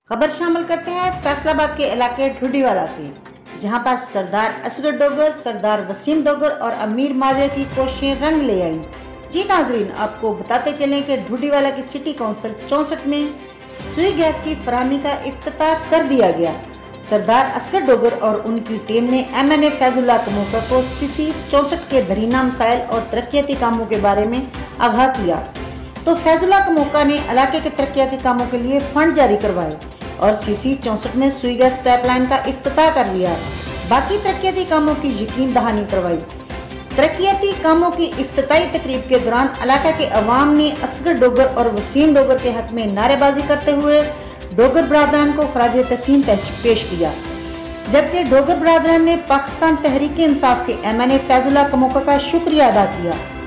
खबर शामिल करते हैं फैसलाबाद के इलाके ढूंढीवाला से, जहां पर सरदार असगर डोगर, सरदार वसीम डोगर और अमीर माविया की कोशिशें रंग ले आईं। जी नाजरीन, आपको बताते चलें कि ढूंढीवाला की सिटी काउंसिल 64 में सुई गैस की फराहमी का इफ्तिताह कर दिया गया। सरदार असगर डोगर और उनकी टीम ने MNA फैजुल्ला कमोका को CC 64 के दरीना मसाइल और तरक्याती कामों के बारे में आगाह किया, तो फैजुल्ला कमोका ने इलाके के तरक्याती कामों के लिए फंड जारी करवाए और CC 64 में सुई गैस पाइपलाइन का इफ्तिताह कर लिया। बाकी तरक्याती कामों की यकीन दहानी करवाई। तरक्याती कामों की इफ्तिताही तकरीब के दौरान इलाका के अवाम ने असगर डोगर और वसीम डोगर के हक में नारेबाजी करते हुए डोगर बरादरान को खराज तहसीन पेश किया, जबकि डोगर बरादरान ने पाकिस्तान तहरीक इंसाफ के MNA फैजुल्ला कमोका का शुक्रिया अदा किया।